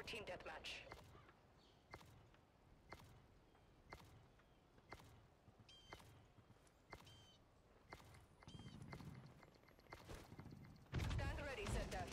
team deathmatch. Stand ready, said Death.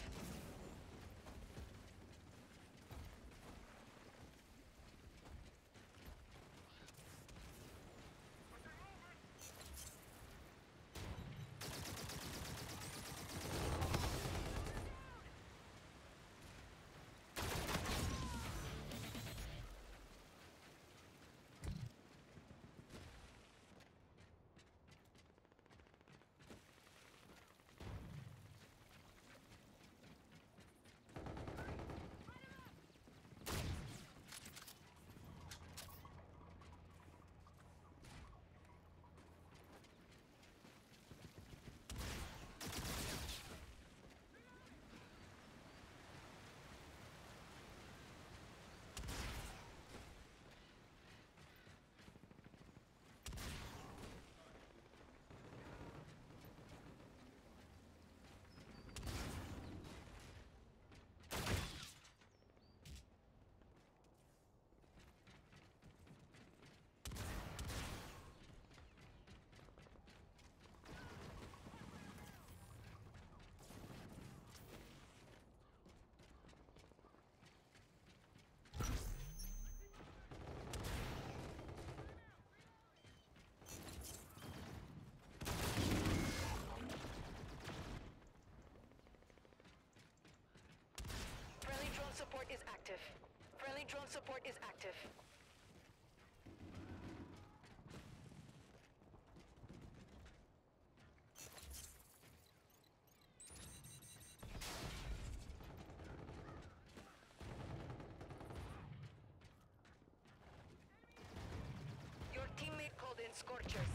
Friendly drone support is active. Friendly drone support is active. Your teammate called in Scorchers.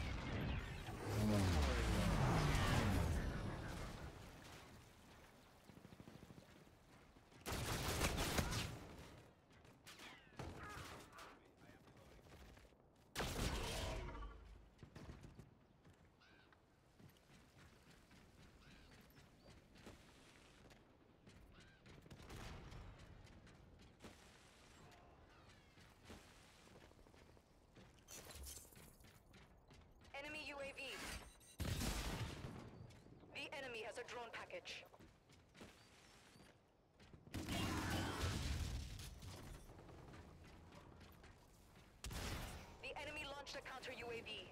Enemy UAV. The enemy has a drone package. The enemy launched a counter UAV.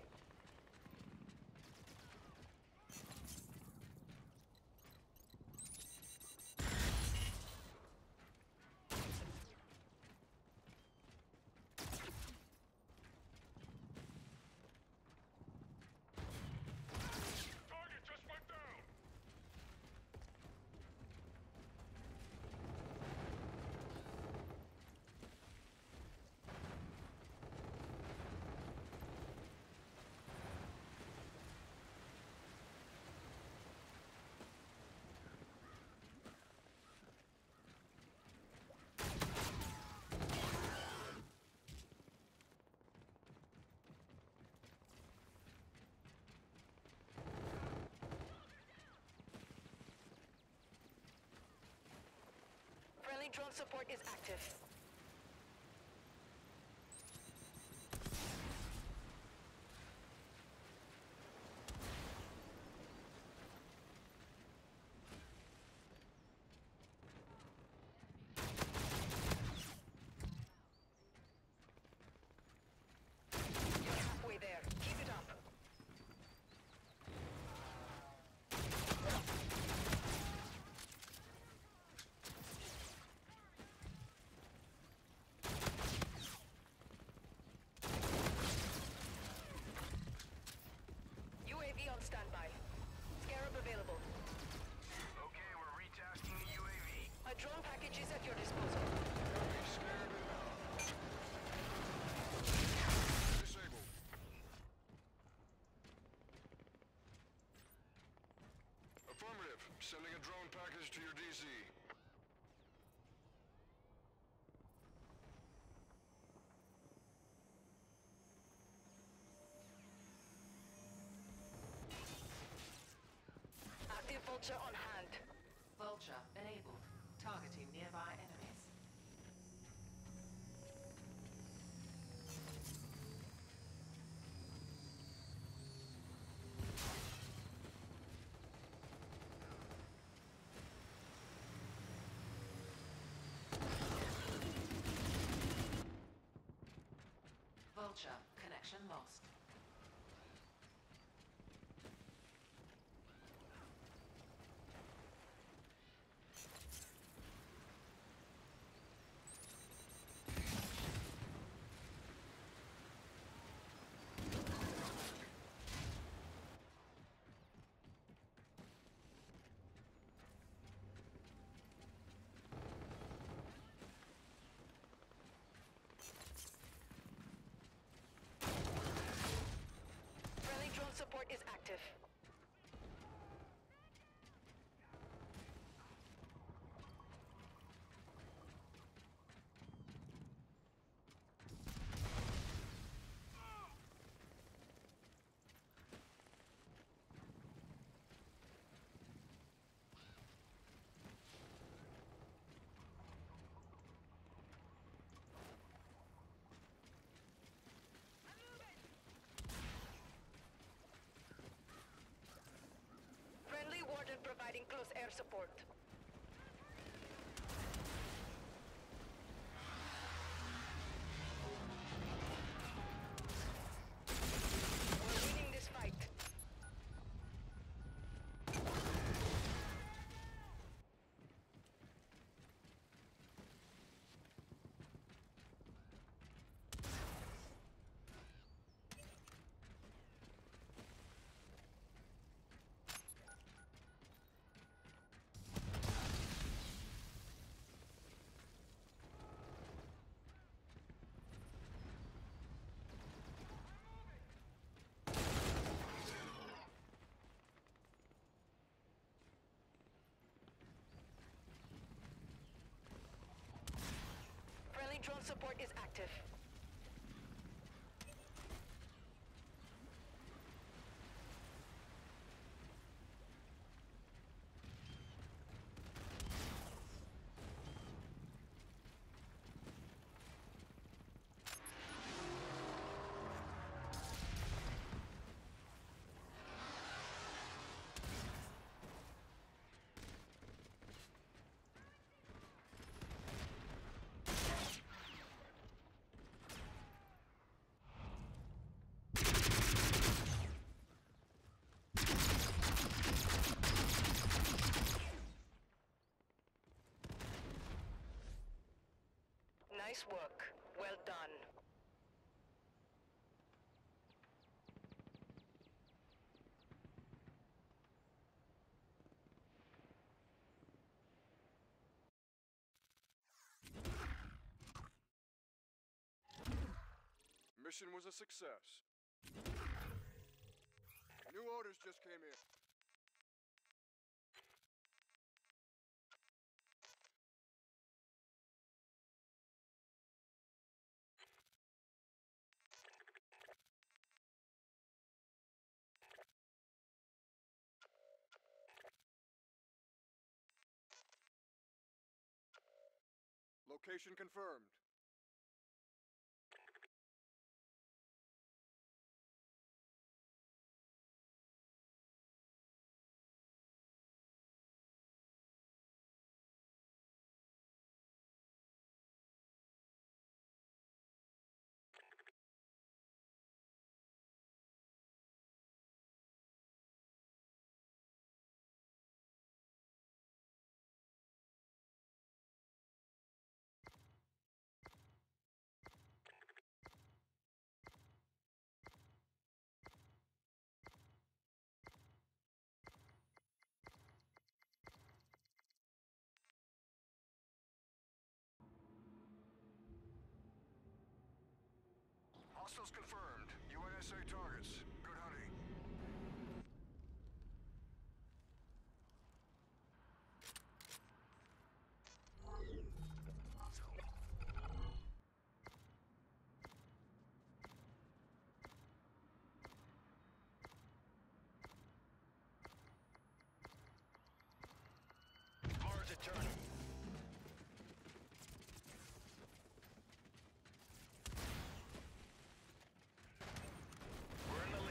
Target just went down! Friendly drone support is active. You're halfway there. Keep it up. UAV on standby. Scarab available. Okay, we're retasking the UAV. A drone package is at your disposal. Disabled. Affirmative. Sending a drone package to your DC. Active Vulture on hand. Vulture enabled. Targeting nearby enemies. active. Friendly warden providing close air support. We're winning this fight. Friendly drone support is active. Nice work. Well done. Mission was a success. New orders just came in. Location confirmed. Hostiles confirmed. UNSA targets. Good hunting. Mars Eternal. We're in the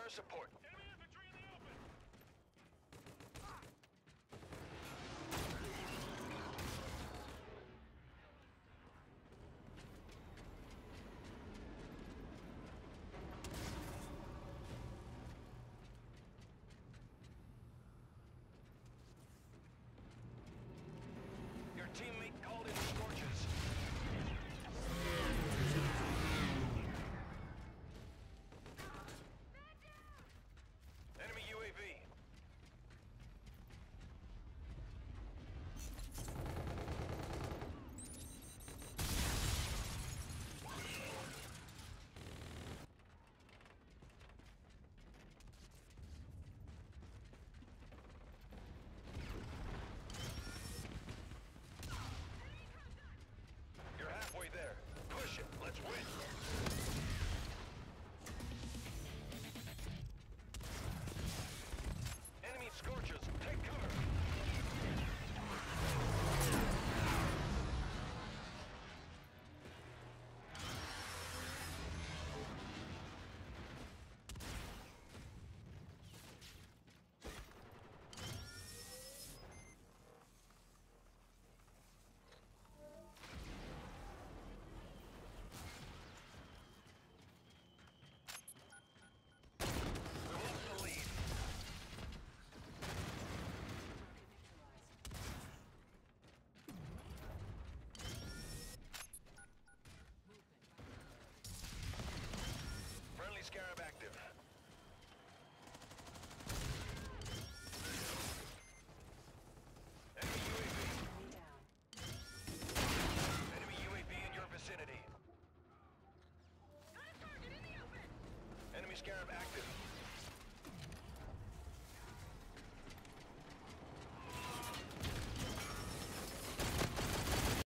support. Enemy infantry in the open! Your teammate called in scorches. Enemy UAV. You're halfway there. Push it. Let's win. Enemy scorches. Take cover. We lost the lead. Friendly Scarab active. Enemy UAV. Enemy UAV in your vicinity. Enemy Scarab